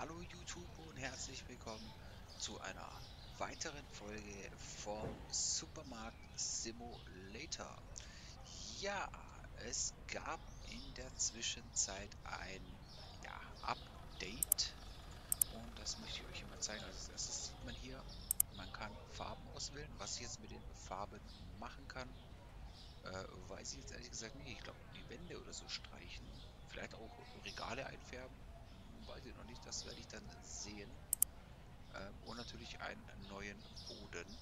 Hallo YouTube und herzlich willkommen zu einer weiteren Folge vom Supermarkt Simulator. Ja, es gab in der Zwischenzeit ein Update und das möchte ich euch hier mal zeigen. Also als erstes sieht man hier, man kann Farben auswählen. Was ich jetzt mit den Farben machen kann, weiß ich jetzt ehrlich gesagt nicht. Ich glaube, die Wände oder so streichen. Vielleicht auch Regale einfärben. Weiß ich noch nicht. Das werde ich dann sehen. Und natürlich einen neuen Boden,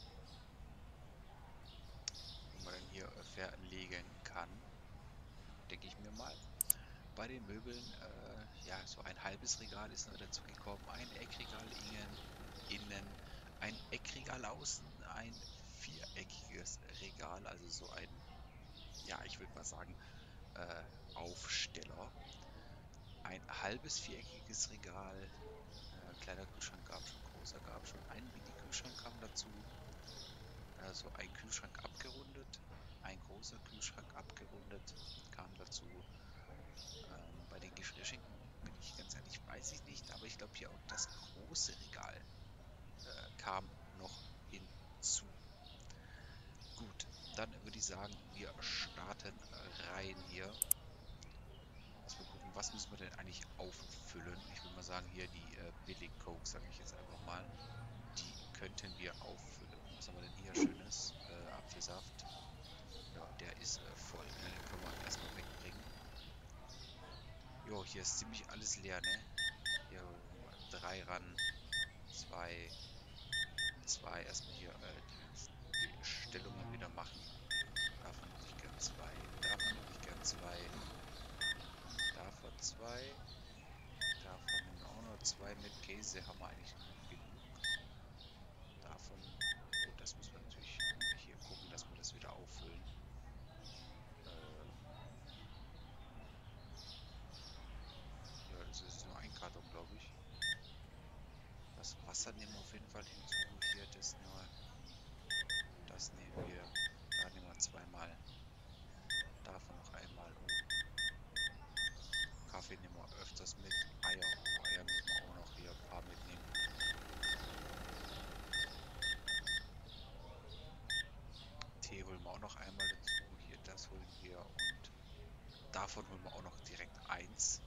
wo man dann hier verlegen kann. Denke ich mir mal. Bei den Möbeln, ja, so ein halbes Regal ist neu dazugekommen. Ein Eckregal innen, ein Eckregal außen, ein viereckiges Regal, also so ein, ja, ich würde mal sagen, äh, Aufsteller. Ein halbes viereckiges Regal, kleiner Kühlschrank gab schon, großer gab schon. Ein Mini-Kühlschrank kam dazu, also ein Kühlschrank abgerundet, ein großer Kühlschrank abgerundet kam dazu. Bei den Geschirrschränken bin ich ganz ehrlich, weiß ich nicht, aber ich glaube hier auch das große Regal kam noch hinzu. Gut, dann würde ich sagen, wir starten rein hier. Erstmal gucken, was müssen wir denn eigentlich auffüllen? Ich würde mal sagen, hier die Billig Coke, sage ich jetzt einfach mal. Die könnten wir auffüllen. Was haben wir denn hier Schönes? Apfelsaft. Ja, der ist voll, ne? Den können wir erstmal wegbringen. Jo, hier ist ziemlich alles leer, ne? Hier drei ran, zwei, zwei. Erstmal hier die Bestellungen wieder machen. Davon hätte ich gern zwei. Davon hätte ich gern zwei. Davon zwei. Davon nehmen wir auch noch zwei mit. Käse haben wir eigentlich genug. Davon, gut, das müssen wir natürlich hier gucken, dass wir das wieder auffüllen. Ja, das ist nur ein Karton, glaube ich. Das Wasser nehmen wir auf jeden Fall hinzu. Hier, das nehmen wir. Das nehmen wir. Da nehmen wir zweimal. Davon noch einmal. Oh, Kaffee nehmen wir öfters mit. Eier. Oh, Eier müssen wir auch noch hier ein paar mitnehmen. Tee holen wir auch noch einmal dazu. Hier, das holen wir. Und davon holen wir auch noch direkt eins.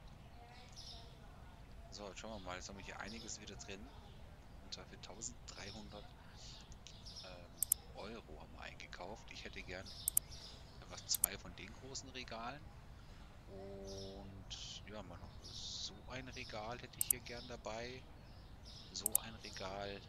So, jetzt schauen wir mal. Jetzt haben wir hier einiges wieder drin. Und zwar für 1300 Euro haben wir eingekauft. Ich hätte gern einfach zwei von den großen Regalen. Und ja, mal noch so ein Regal hätte ich hier gern dabei. So ein Regal.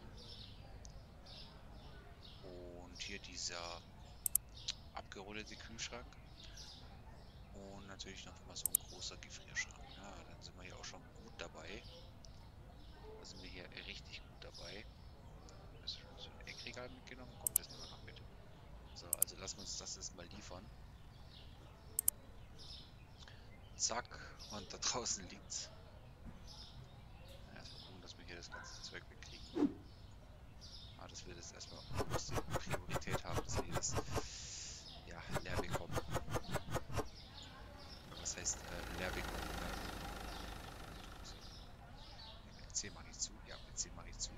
Und hier dieser abgerundete Kühlschrank. Und natürlich noch mal so ein großer Gefrierschrank. Ja, dann sind wir hier auch schon gut dabei. Da sind wir hier richtig gut dabei. Hast du schon so ein Eckregal mitgenommen? Komm, das nehmen wir noch mit. So, also lassen wir uns das jetzt mal liefern. Zack, und da draußen liegt's. Erstmal gucken, dass wir hier das ganze Zeug wegkriegen. Ah, dass wir das erstmal oberste Priorität haben, dass wir hier das ja, leer bekommen. Oder was heißt leer bekommen? Ne, mit C mache ich zu. Ja, mit C mache ich zu.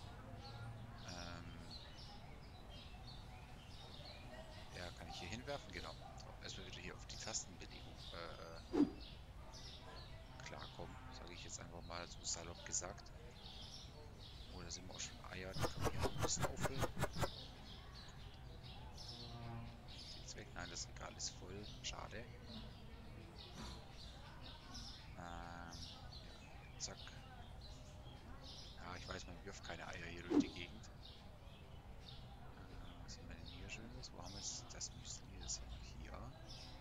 Ähm, ja, kann ich hier hinwerfen? Genau. So, erstmal wieder hier auf die Tastenbelegung klarkommen, sage ich jetzt einfach mal so salopp gesagt. Oh, da sind wir auch schon Eier, die können wir hier noch ein bisschen auffüllen. Geht jetzt weg? Nein, das Regal ist voll. Schade. Ja, hier, zack. Ja, ich weiß, man wirft keine Eier hier durch die Gegend. Was haben wir denn hier Schönes? Wo haben wir jetzt das Müsli? Das haben wir hier.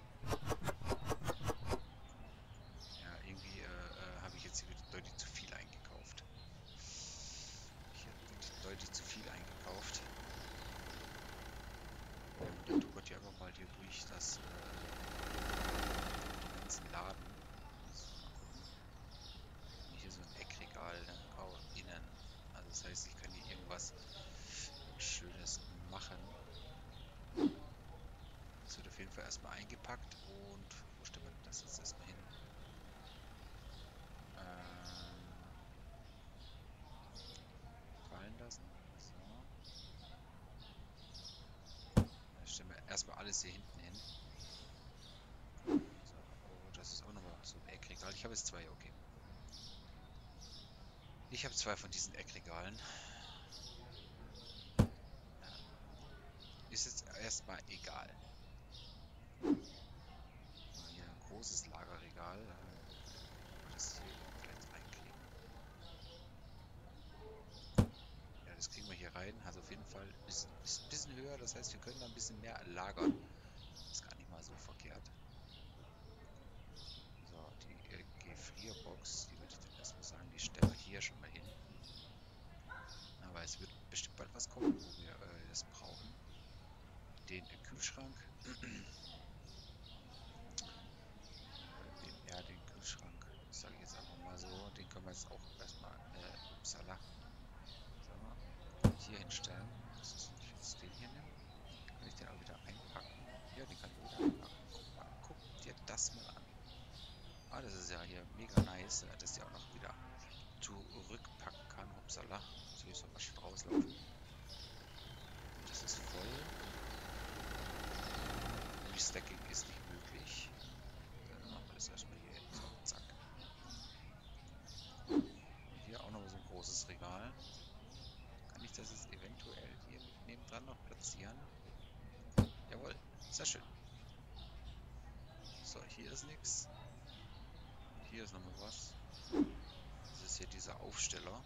Ja, irgendwie habe ich jetzt hier wieder deutlich zu viel eingekauft. Ich habe wirklich deutlich zu viel eingekauft. Und dann tuckert hier einfach mal hier durch das erstmal alles hier hinten hin. So, oh, das ist auch nochmal so ein Eckregal. Ich habe jetzt zwei, okay. Ich habe zwei von diesen Eckregalen. Ist jetzt erstmal egal. Hier ein großes Lagerregal. Das hier vielleicht reinkriegen. Ja, das kriegen wir hier rein. Also auf jeden Fall ist ein bisschen höher. Das heißt, wir können da ein bisschen mehr lagern. Ist gar nicht mal so verkehrt. So, die Gefrierbox, die würde ich dann erstmal sagen, die stellen wir hier schon mal hin. Aber es wird bestimmt bald was kommen, wo wir das brauchen. Den Kühlschrank. Den Kühlschrank, sage ich jetzt einfach mal so. Den können wir jetzt auch erstmal, upsala, so, hier hinstellen. Das ist, wenn ich jetzt den hier nehme, kann ich den auch wieder einpacken. Ja, den kann ich wieder einpacken. Guck mal, guck dir das mal an. Ah, das ist ja hier mega nice, dass die auch noch wieder zurückpacken kann. Upsala, hier soll man schon rauslaufen. Das ist voll. Restacking ist nicht möglich. Dann machen wir das erstmal hier hin. So, zack. Hier auch noch so ein großes Regal. Kann ich das jetzt eventuell hier nebendran noch platzieren? Jawohl, sehr schön. So, hier ist nichts. Hier ist nochmal was. Das ist hier dieser Aufsteller.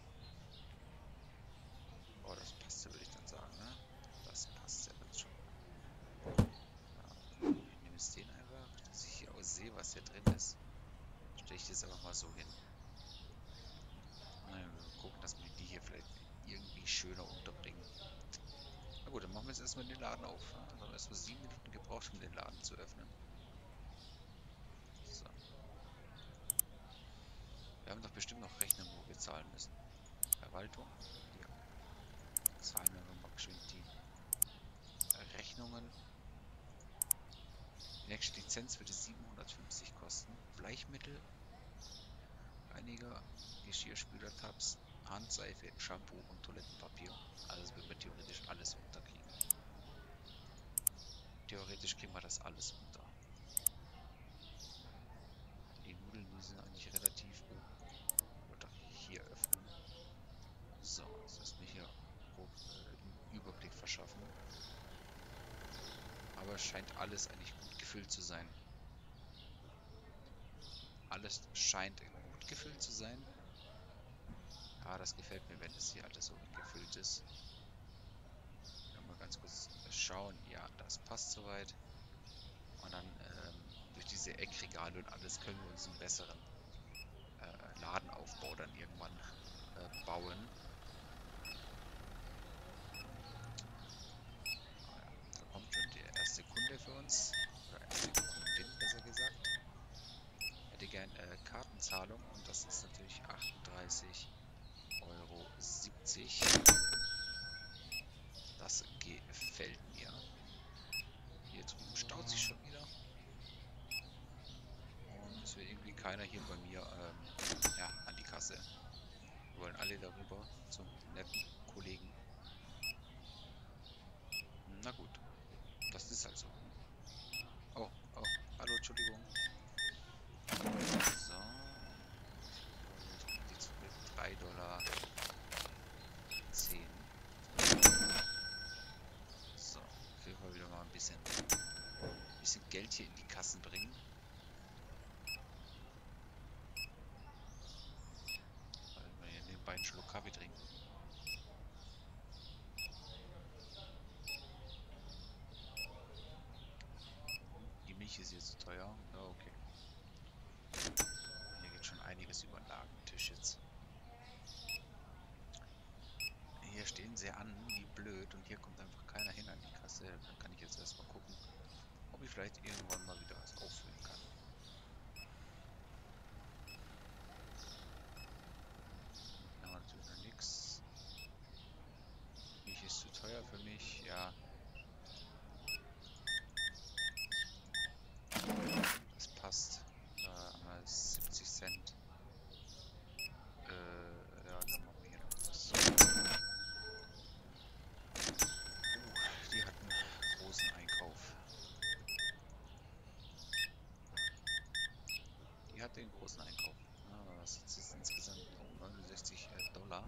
Oh, das passt ja, würde ich dann sagen, ne? Das passt ja dann schon. Ja, ich nehme jetzt den einfach, dass ich hier auch sehe, was hier drin ist. Stelle ich das einfach mal so hin. Naja, wir gucken, dass wir die hier vielleicht irgendwie schöner unterbringen. Na gut, dann machen wir jetzt erstmal den Laden auf. Ne? Dann haben wir erstmal 7 Minuten gebraucht, um den Laden zu öffnen. So. Wir haben doch bestimmt noch Rechnungen, wo wir zahlen müssen. Verwaltung. Ja. Zahlen wir mal schön die Rechnungen. Die nächste Lizenz würde 750 kosten. Bleichmittel, Reiniger, Geschirrspüler-Tabs, Handseife, Shampoo und Toilettenpapier. Also würden wir theoretisch alles unterkriegen. Theoretisch kriegen wir das alles unter. Die Nudeln, die sind eigentlich relativ gut. Ich wollte hier öffnen. So, jetzt lässt mich hier einen Überblick verschaffen. Aber es scheint alles eigentlich gut gefüllt zu sein. Alles scheint gut gefüllt zu sein. Ja, das gefällt mir, wenn das hier alles so gefüllt ist. Mal ganz kurz schauen. Ja, das passt soweit. Und dann durch diese Eckregale und alles können wir uns einen besseren Ladenaufbau dann irgendwann bauen. Da kommt schon der erste Kunde für uns. Oder erste Kundin, besser gesagt. Hätte gern Kartenzahlung und das ist natürlich 38,70 €. Das gefällt mir. Hier drüben staut sich schon wieder. Und es will irgendwie keiner hier bei mir ja, an die Kasse. Wir wollen alle darüber zum netten Kollegen. Na gut, das ist halt so. Oh, oh, hallo, Entschuldigung. So. Jetzt mit 3,10 $. So, auf jeden Fall wieder mal ein bisschen Geld hier in die Kassen bringen. Weil wir hier nebenbei einen Schluck Kaffee trinken. Die Milch ist hier zu teuer. Oh, okay. Hier geht schon einiges über den Ladentisch jetzt. Hier stehen sie an, wie blöd, und hier kommt einfach keiner hin an die Kasse. Dann kann ich jetzt erstmal gucken, ob ich vielleicht irgendwann mal wieder was auffüllen kann. Da haben wir natürlich noch nichts. Milch ist zu teuer für mich, ja. Das passt. Da haben wir 70 Cent. Ja, dann machen wir hier noch was. Die hatten großen Einkauf. was jetzt ist insgesamt? Oh, 69 Dollar.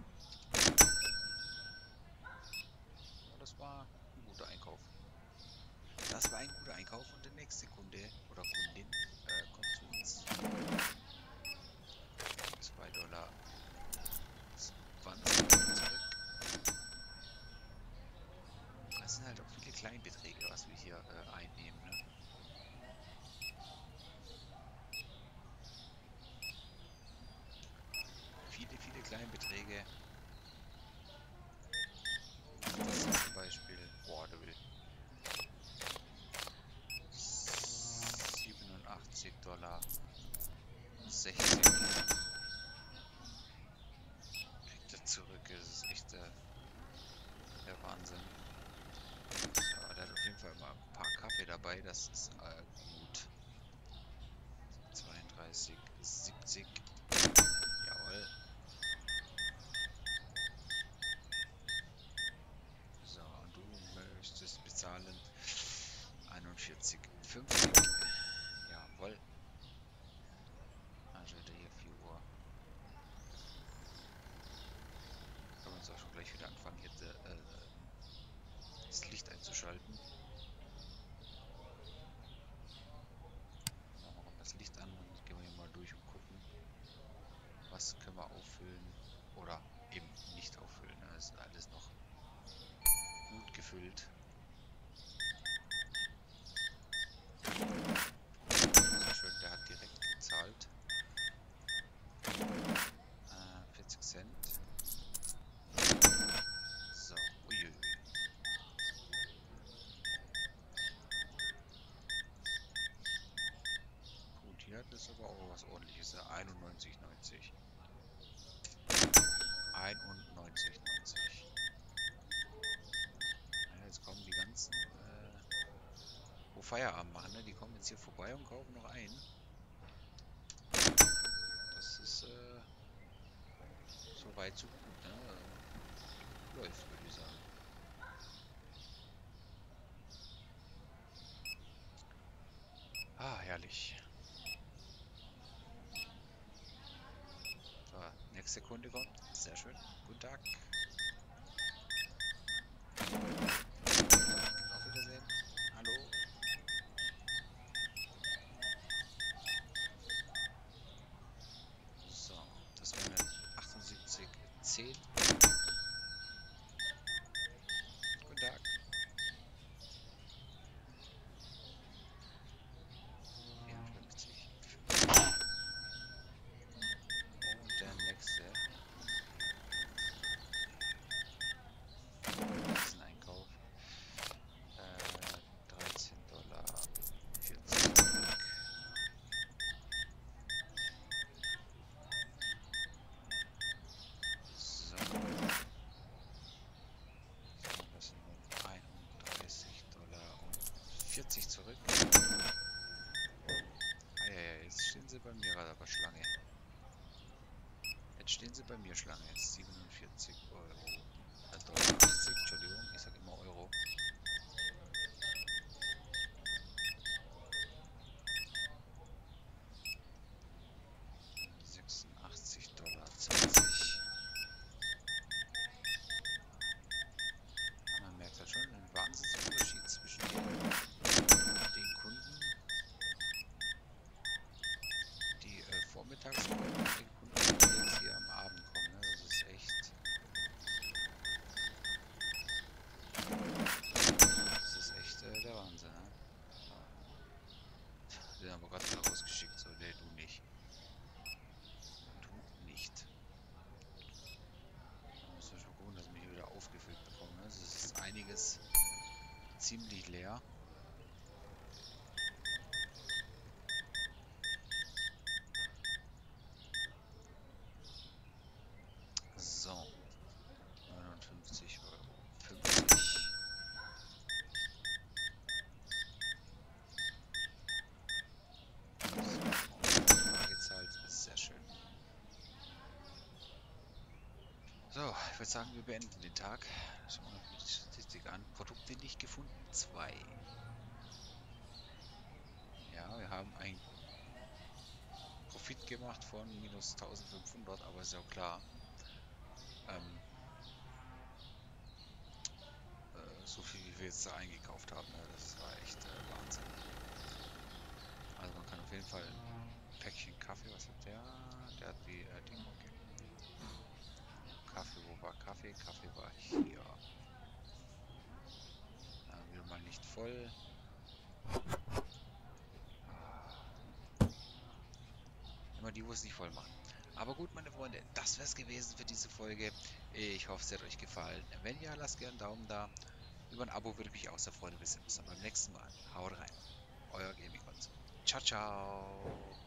Ja, das war ein guter Einkauf. Das war ein guter Einkauf und der nächste Kunde oder Kundin kommt zu uns. 2 Dollar 20 zurück. Das sind halt auch viele Kleinbeträge, was wir hier einnehmen. Ne? Viele Kleinbeträge. Das sind zum Beispiel, boah, der will 87 Dollar 60 kriegt er zurück. Das ist echt der Wahnsinn. So, der hat auf jeden Fall mal ein paar Kaffee dabei, das ist gut. 32, 70. Jawohl. So, und du möchtest bezahlen 41, 50. Jawohl. Also hier 4 Uhr. Können wir uns auch schon gleich wieder anfangen, hier das Licht einzuschalten. Machen wir das Licht an und gehen wir hier mal durch und gucken, was können wir auffüllen oder eben nicht auffüllen. Das ist alles noch gut gefüllt. Sehr schön, der hat direkt gezahlt. 40 Cent. So, uiuiui. Gut, hier hat es aber auch was ordentliches. 91,90. 91,90. Ja, jetzt kommen die ganzen, wo Feierabend machen, ne? Die kommen jetzt hier vorbei und kaufen noch ein. Das ist, so weit, so gut, ne? Läuft, würde ich sagen. Ah, herrlich. So, nächste Kunde kommt. Sehr schön. Guten Tag. Guten Tag. Auf Wiedersehen. Hallo. So, das wären 78,10. Guten Tag. 54. Und der nächste. Das ist ein Einkauf. 13 Dollar 40 zurück. So. Das sind dann 31 Dollar und 40 zurück. Ah, ja, jetzt stehen sie bei mir gerade aber Schlange. Jetzt stehen sie bei mir Schlange. Jetzt 47 Euro. Dollar 80, Entschuldigung, ich sag immer Euro. 86 Dollar 20. Man merkt halt schon einen Wahnsinnsunterschied zwischen den Kunden, die vormittags kommen und den Kunden, die jetzt hier am Abend kommen. Ne? Das ist echt. Das ist echt der Wahnsinn. Ne? Den haben wir gerade wieder rausgeschickt. So, nee, du nicht. Du nicht. Da müssen wir schon gucken, dass wir hier wieder aufgefüllt bekommen. Ne? Also es ist einiges ziemlich leer. So. 59,50 Euro. Gezahlt, sehr schön. So, ich würde sagen, wir beenden den Tag. Schauen wir noch die Statistik an. Produkte nicht gefunden, 2. Ja, wir haben ein Profit gemacht von minus 1500, aber ist ja auch klar. Ähm, so viel wie wir jetzt da eingekauft haben, ne? Das war echt Wahnsinn. Also man kann auf jeden Fall ein Päckchen Kaffee, was hat der? Der hat die Ding, okay. Kaffee, wo war Kaffee? Kaffee war hier. Wieder mal nicht voll. Ah, immer die, wo es nicht voll machen. Aber gut, meine Freunde, das wäre es gewesen für diese Folge. Ich hoffe, es hat euch gefallen. Wenn ja, lasst gerne einen Daumen da. Über ein Abo würde ich mich auch sehr freuen. Wir sehen uns dann beim nächsten Mal. Haut rein. Euer Gaming-Konso. Ciao, ciao.